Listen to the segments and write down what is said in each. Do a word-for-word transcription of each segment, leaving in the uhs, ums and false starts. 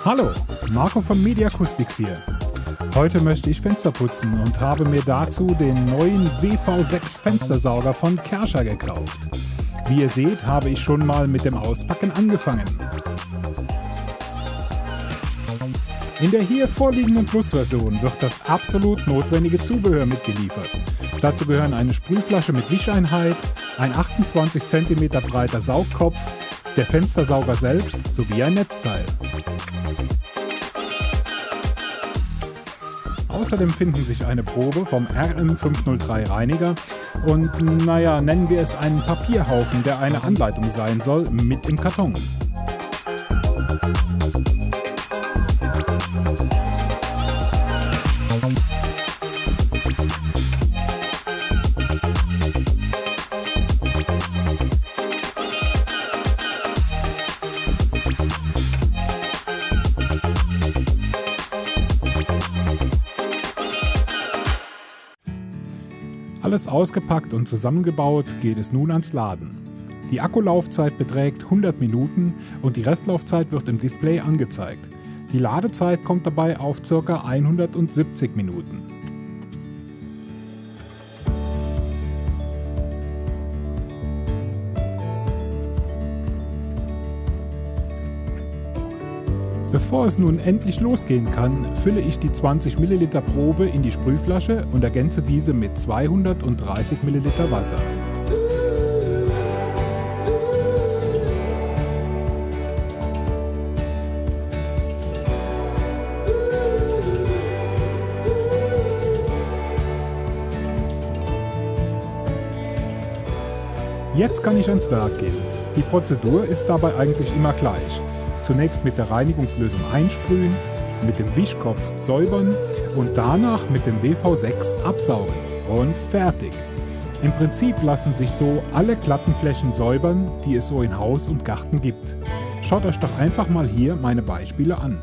Hallo, Marco von Mediacoustics hier. Heute möchte ich Fenster putzen und habe mir dazu den neuen W V sechs Fenstersauger von Kärcher gekauft. Wie ihr seht, habe ich schon mal mit dem Auspacken angefangen. In der hier vorliegenden Plus-Version wird das absolut notwendige Zubehör mitgeliefert. Dazu gehören eine Sprühflasche mit Wischeinheit, ein achtundzwanzig Zentimeter breiter Saugkopf, der Fenstersauger selbst sowie ein Netzteil. Außerdem finden sich eine Probe vom R M fünf null drei Reiniger und, naja, nennen wir es einen Papierhaufen, der eine Anleitung sein soll, mit im Karton. Alles ausgepackt und zusammengebaut, geht es nun ans Laden. Die Akkulaufzeit beträgt hundert Minuten und die Restlaufzeit wird im Display angezeigt. Die Ladezeit kommt dabei auf ca. hundertsiebzig Minuten. Bevor es nun endlich losgehen kann, fülle ich die zwanzig Milliliter Probe in die Sprühflasche und ergänze diese mit zweihundertdreißig Milliliter Wasser. Jetzt kann ich ans Werk gehen. Die Prozedur ist dabei eigentlich immer gleich. Zunächst mit der Reinigungslösung einsprühen, mit dem Wischkopf säubern und danach mit dem W V sechs absaugen. Und fertig! Im Prinzip lassen sich so alle glatten Flächen säubern, die es so in Haus und Garten gibt. Schaut euch doch einfach mal hier meine Beispiele an.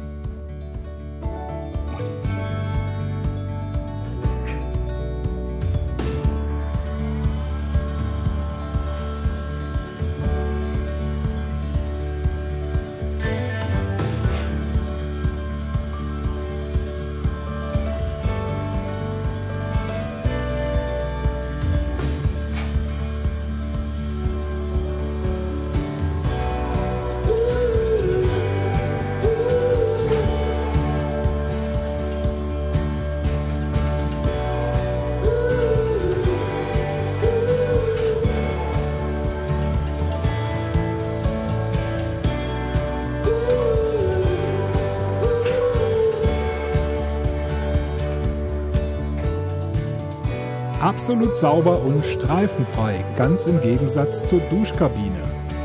Absolut sauber und streifenfrei, ganz im Gegensatz zur Duschkabine.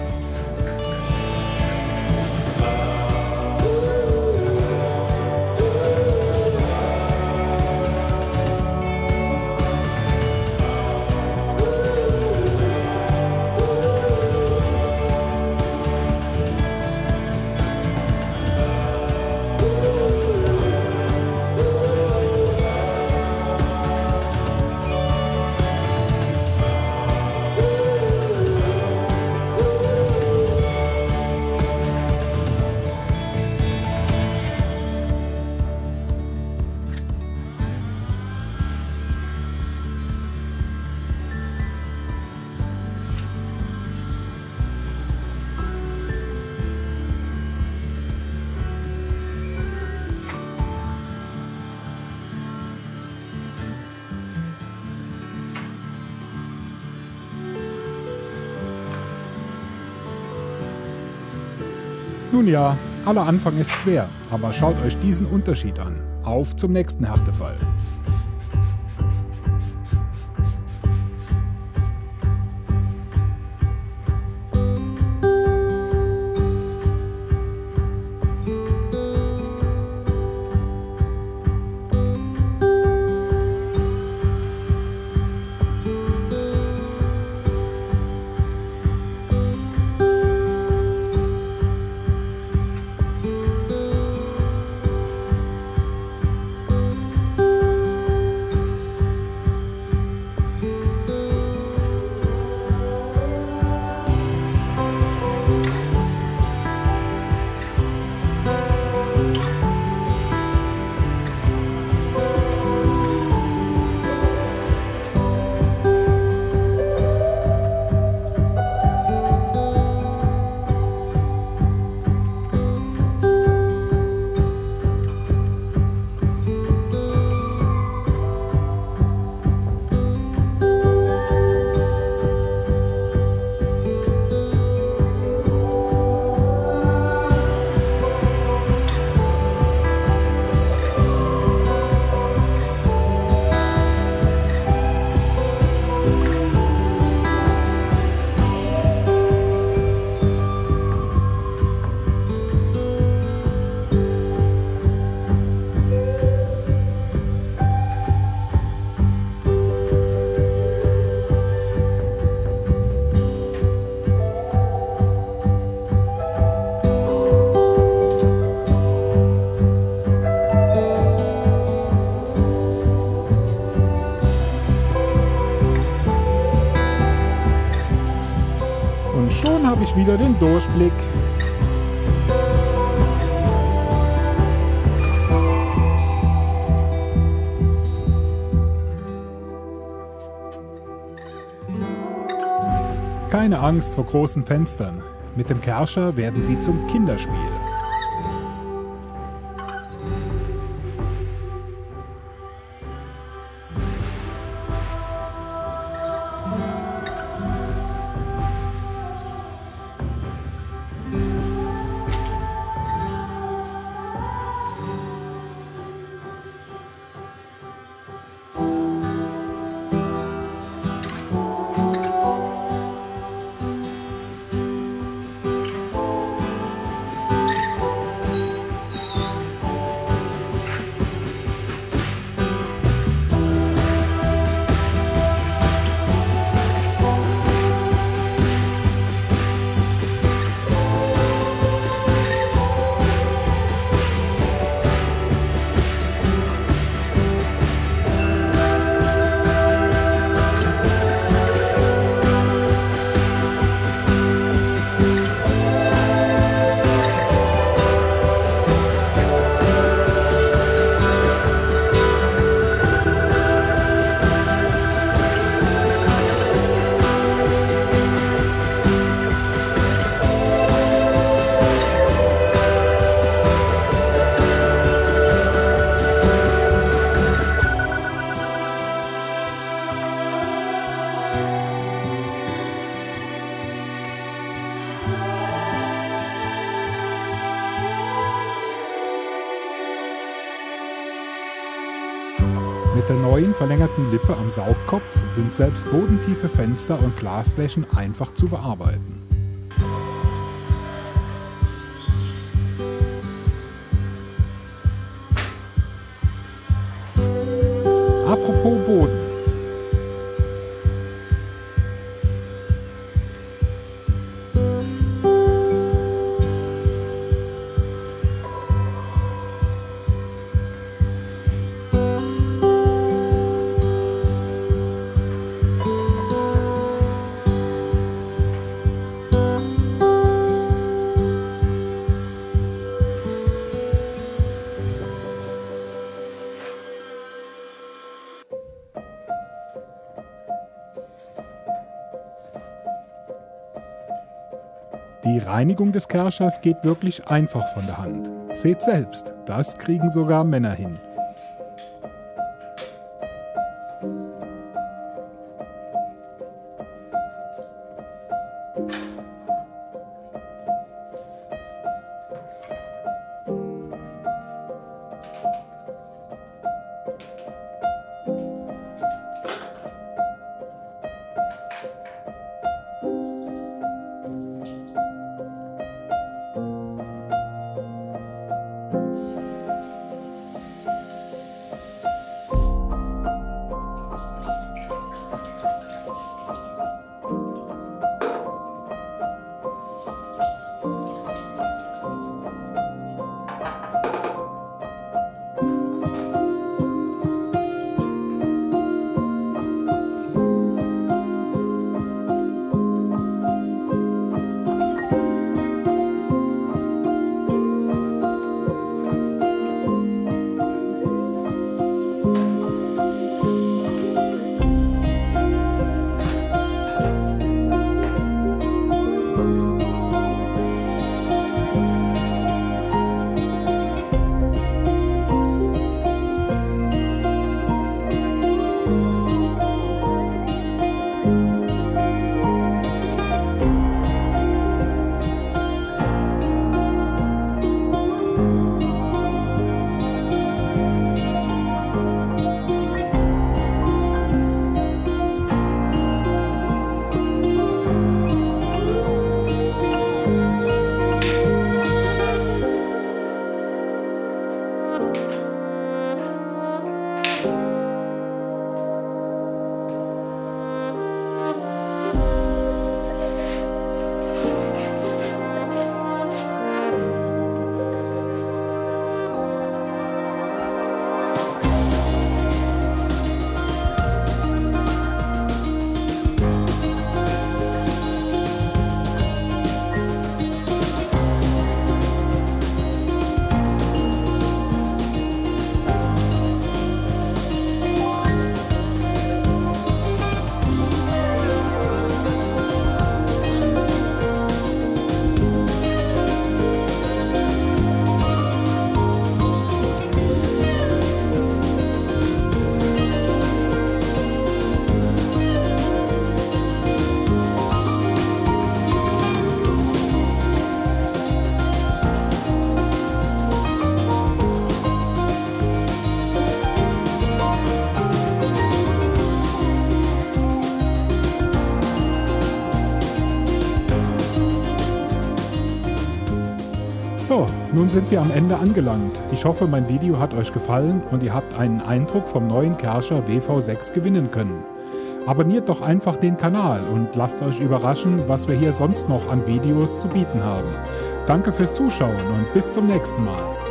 Nun ja, aller Anfang ist schwer, aber schaut euch diesen Unterschied an. Auf zum nächsten Härtefall. habe ich wieder den Durchblick. Keine Angst vor großen Fenstern. Mit dem Kärcher werden sie zum Kinderspiel. Mit der neuen verlängerten Lippe am Saugkopf sind selbst bodentiefe Fenster und Glasflächen einfach zu bearbeiten. Apropos Boden. Die Reinigung des Kärchers geht wirklich einfach von der Hand. Seht selbst, das kriegen sogar Männer hin. So, nun sind wir am Ende angelangt. Ich hoffe, mein Video hat euch gefallen und ihr habt einen Eindruck vom neuen Kärcher W V sechs gewinnen können. Abonniert doch einfach den Kanal und lasst euch überraschen, was wir hier sonst noch an Videos zu bieten haben. Danke fürs Zuschauen und bis zum nächsten Mal.